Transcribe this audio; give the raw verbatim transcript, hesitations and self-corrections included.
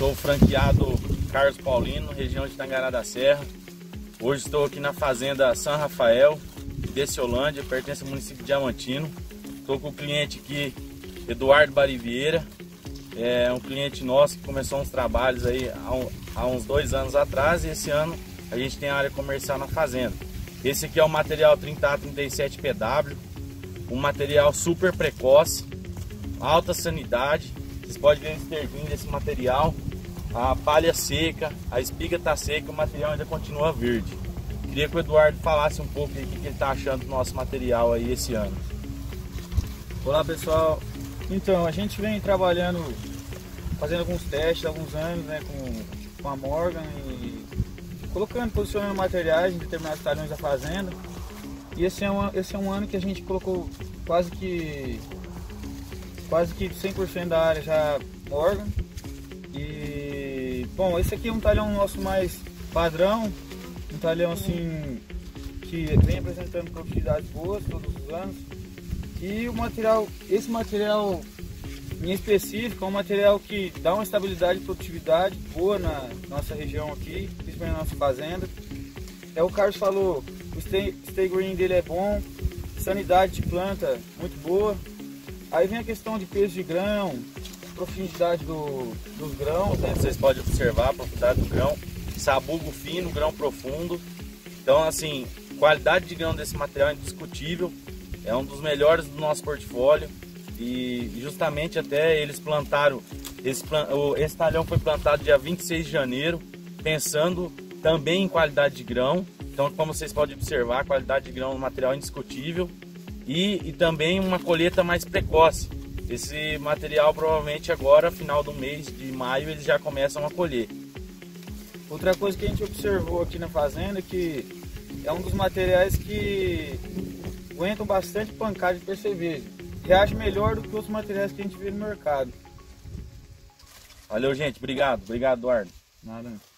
Sou o franqueado Carlos Paulino, região de Tangará da Serra. Hoje estou aqui na fazenda São Rafael, Desciolândia, pertence ao município de Diamantino. Estou com o cliente aqui, Eduardo Barivieira. É um cliente nosso que começou uns trabalhos aí há, um, há uns dois anos atrás, e esse ano a gente tem a área comercial na fazenda. Esse aqui é o material trinta A trinta e sete P W, um material super precoce, alta sanidade. Vocês podem ver o estervinho desse material, a palha seca, a espiga está seca, o material ainda continua verde. Queria que o Eduardo falasse um pouco aí o que ele está achando do nosso material aí esse ano. Olá pessoal, então a gente vem trabalhando, fazendo alguns testes há alguns anos, né, com, com a Morgan e colocando, posicionando materiais em determinados talhões da fazenda. E esse é, uma, esse é um ano que a gente colocou quase que quase que cem por cento da área já Morgan. E bom, esse aqui é um talhão nosso mais padrão, um talhão assim que vem apresentando produtividades boas todos os anos. E o material, esse material em específico é um material que dá uma estabilidade e produtividade boa na nossa região aqui, principalmente na nossa fazenda. É, o Carlos falou, o stay, stay green dele é bom, sanidade de planta muito boa. Aí vem a questão de peso de grão, profundidade do, dos grãos, né? Vocês podem observar a profundidade do grão, sabugo fino, grão profundo. Então, assim, qualidade de grão desse material é indiscutível, é um dos melhores do nosso portfólio. E justamente até eles plantaram, esse, esse talhão foi plantado dia vinte e seis de janeiro, pensando também em qualidade de grão. Então, como vocês podem observar, a qualidade de grão do material é indiscutível. E, e também uma colheita mais precoce. Esse material provavelmente agora, final do mês de maio, eles já começam a colher. Outra coisa que a gente observou aqui na fazenda é que é um dos materiais que aguentam bastante pancada de percevejo. Reage melhor do que outros materiais que a gente vê no mercado. Valeu, gente. Obrigado. Obrigado, Eduardo. Nada.